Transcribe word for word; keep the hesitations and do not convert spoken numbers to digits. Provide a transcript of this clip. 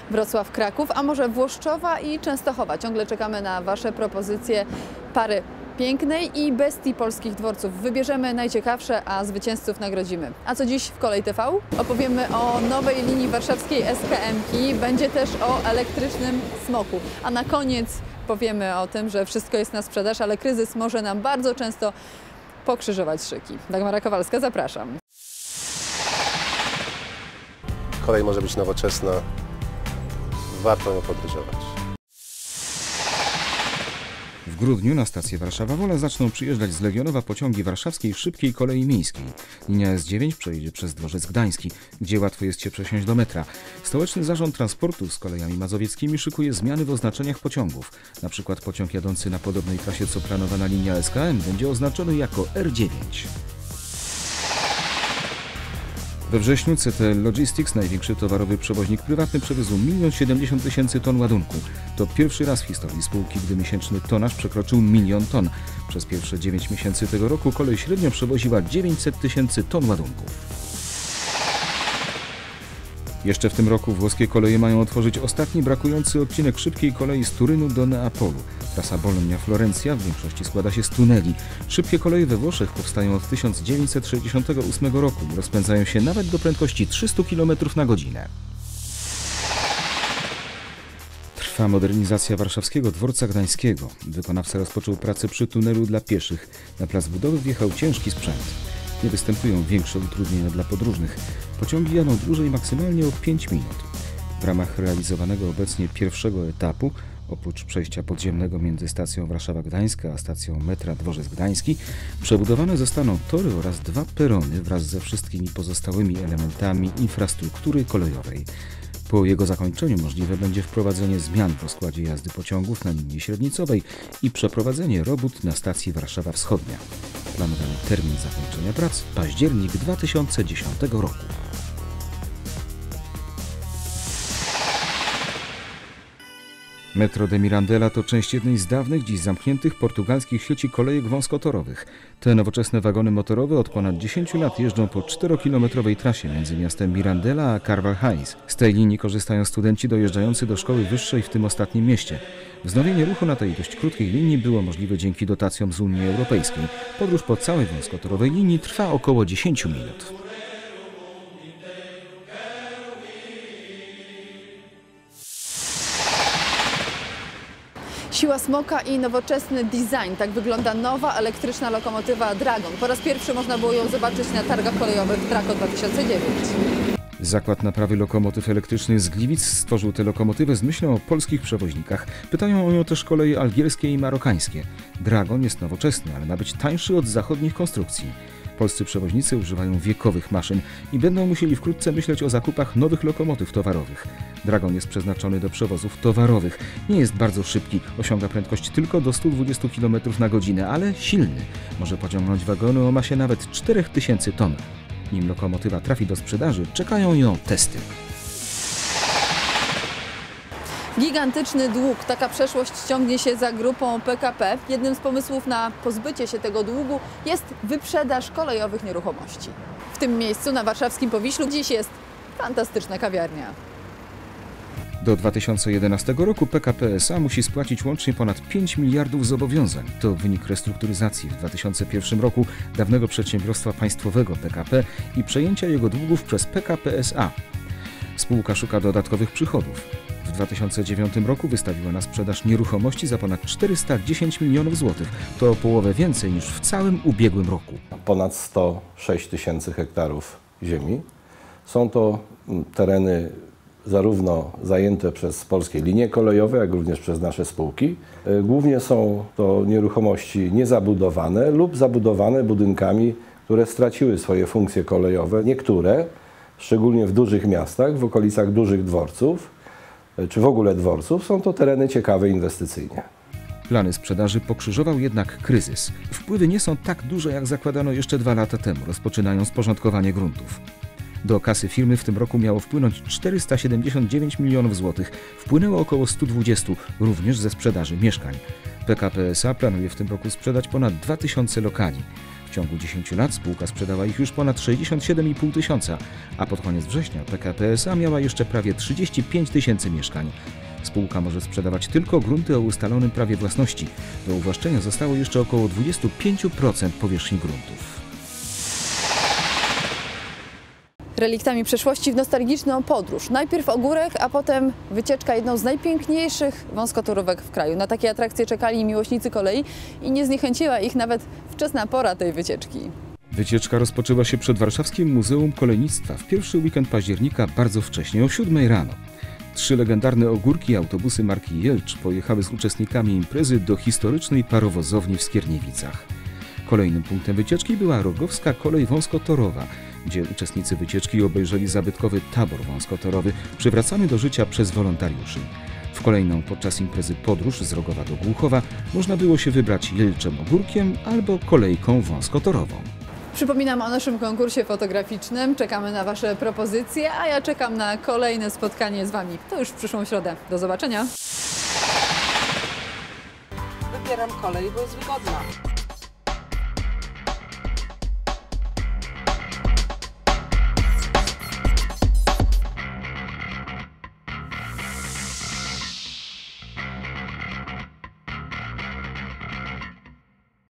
Wrocław-Kraków, a może Włoszczowa i Częstochowa. Ciągle czekamy na Wasze propozycje pary pięknej i bestii polskich dworców. Wybierzemy najciekawsze, a zwycięzców nagrodzimy. A co dziś w Kolej T V? Opowiemy o nowej linii warszawskiej S K M-ki. Będzie też o elektrycznym smoku. A na koniec powiemy o tym, że wszystko jest na sprzedaż, ale kryzys może nam bardzo często pokrzyżować szyki. Dagmara Kowalska, zapraszam. Kolej może być nowoczesna. Warto ją podróżować. W grudniu na stację Warszawa-Wola zaczną przyjeżdżać z Legionowa pociągi warszawskiej szybkiej kolei miejskiej. Linia S dziewięć przejdzie przez Dworzec Gdański, gdzie łatwo jest się przesiąść do metra. Stołeczny Zarząd Transportu z kolejami mazowieckimi szykuje zmiany w oznaczeniach pociągów. Na przykład pociąg jadący na podobnej trasie co planowana linia S K M będzie oznaczony jako R dziewięć. We wrześniu C T L Logistics, największy towarowy przewoźnik prywatny, przewiózł milion siedemdziesiąt tysięcy ton ładunku. To pierwszy raz w historii spółki, gdy miesięczny tonaż przekroczył milion ton. Przez pierwsze dziewięć miesięcy tego roku kolej średnio przewoziła dziewięćset tysięcy ton ładunku. Jeszcze w tym roku włoskie koleje mają otworzyć ostatni brakujący odcinek szybkiej kolei z Turynu do Neapolu. Trasa Bologna-Florencja w większości składa się z tuneli. Szybkie koleje we Włoszech powstają od tysiąc dziewięćset sześćdziesiątego ósmego roku i rozpędzają się nawet do prędkości trzystu kilometrów na godzinę. Trwa modernizacja warszawskiego dworca gdańskiego. Wykonawca rozpoczął pracę przy tunelu dla pieszych. Na plac budowy wjechał ciężki sprzęt. Nie występują większe utrudnienia dla podróżnych. Pociągi jadą dłużej maksymalnie o pięć minut. W ramach realizowanego obecnie pierwszego etapu, oprócz przejścia podziemnego między stacją Warszawa-Gdańska a stacją metra Dworzec Gdański, przebudowane zostaną tory oraz dwa perony wraz ze wszystkimi pozostałymi elementami infrastruktury kolejowej. Po jego zakończeniu możliwe będzie wprowadzenie zmian w rozkładzie jazdy pociągów na linii średnicowej i przeprowadzenie robót na stacji Warszawa Wschodnia. Planowany termin zakończenia prac – październik dwa tysiące dziesiątego roku. Metro de Mirandela to część jednej z dawnych, dziś zamkniętych portugalskich sieci kolejek wąskotorowych. Te nowoczesne wagony motorowe od ponad dziesięciu lat jeżdżą po czterokilometrowej trasie między miastem Mirandela a Carvalhais. Z tej linii korzystają studenci dojeżdżający do szkoły wyższej w tym ostatnim mieście. Wznowienie ruchu na tej dość krótkiej linii było możliwe dzięki dotacjom z Unii Europejskiej. Podróż po całej wąskotorowej linii trwa około dziesięć minut. Siła smoka i nowoczesny design. Tak wygląda nowa elektryczna lokomotywa Dragon. Po raz pierwszy można było ją zobaczyć na targach kolejowych Trako dwa tysiące dziewięć. Zakład naprawy lokomotyw elektrycznych z Gliwic stworzył tę lokomotywę z myślą o polskich przewoźnikach. Pytają o nią też koleje algierskie i marokańskie. Dragon jest nowoczesny, ale ma być tańszy od zachodnich konstrukcji. Polscy przewoźnicy używają wiekowych maszyn i będą musieli wkrótce myśleć o zakupach nowych lokomotyw towarowych. Dragon jest przeznaczony do przewozów towarowych. Nie jest bardzo szybki, osiąga prędkość tylko do stu dwudziestu kilometrów na godzinę, ale silny. Może pociągnąć wagony o masie nawet czterech tysięcy ton. Nim lokomotywa trafi do sprzedaży, czekają ją testy. Gigantyczny dług. Taka przeszłość ciągnie się za grupą P K P. Jednym z pomysłów na pozbycie się tego długu jest wyprzedaż kolejowych nieruchomości. W tym miejscu na warszawskim Powiślu dziś jest fantastyczna kawiarnia. Do dwa tysiące jedenastego roku P K P S A musi spłacić łącznie ponad pięć miliardów zobowiązań. To wynik restrukturyzacji w dwa tysiące pierwszym roku dawnego przedsiębiorstwa państwowego P K P i przejęcia jego długów przez P K P S A. Spółka szuka dodatkowych przychodów. W dwa tysiące dziewiątym roku wystawiła na sprzedaż nieruchomości za ponad czterysta dziesięć milionów złotych. To o połowę więcej niż w całym ubiegłym roku. Ponad sto sześć tysięcy hektarów ziemi. Są to tereny zarówno zajęte przez polskie linie kolejowe, jak również przez nasze spółki. Głównie są to nieruchomości niezabudowane lub zabudowane budynkami, które straciły swoje funkcje kolejowe. Niektóre, szczególnie w dużych miastach, w okolicach dużych dworców, czy w ogóle dworców, są to tereny ciekawe inwestycyjnie. Plany sprzedaży pokrzyżował jednak kryzys. Wpływy nie są tak duże, jak zakładano jeszcze dwa lata temu, rozpoczynając porządkowanie gruntów. Do kasy firmy w tym roku miało wpłynąć czterysta siedemdziesiąt dziewięć milionów złotych. Wpłynęło około stu dwudziestu, również ze sprzedaży mieszkań. P K P S A planuje w tym roku sprzedać ponad dwa tysiące lokali. W ciągu dziesięciu lat spółka sprzedała ich już ponad sześćdziesiąt siedem i pół tysiąca, a pod koniec września P K P S A miała jeszcze prawie trzydzieści pięć tysięcy mieszkań. Spółka może sprzedawać tylko grunty o ustalonym prawie własności. Do uwłaszczenia zostało jeszcze około dwadzieścia pięć procent powierzchni gruntów. Reliktami przeszłości w nostalgiczną podróż. Najpierw ogórek, a potem wycieczka jedną z najpiękniejszych wąskotorówek w kraju. Na takie atrakcje czekali miłośnicy kolei i nie zniechęciła ich nawet wczesna pora tej wycieczki. Wycieczka rozpoczęła się przed Warszawskim Muzeum Kolejnictwa w pierwszy weekend października bardzo wcześnie, o siódmej rano. Trzy legendarne ogórki i autobusy marki Jelcz pojechały z uczestnikami imprezy do historycznej parowozowni w Skierniewicach. Kolejnym punktem wycieczki była Rogowska Kolej Wąskotorowa, gdzie uczestnicy wycieczki obejrzeli zabytkowy tabor wąskotorowy przywracany do życia przez wolontariuszy. W kolejną podczas imprezy podróż z Rogowa do Głuchowa można było się wybrać Jelczem Ogórkiem albo kolejką wąskotorową. Przypominam o naszym konkursie fotograficznym. Czekamy na Wasze propozycje, a ja czekam na kolejne spotkanie z Wami. To już w przyszłą środę. Do zobaczenia. Wybieram kolej, bo jest wygodna.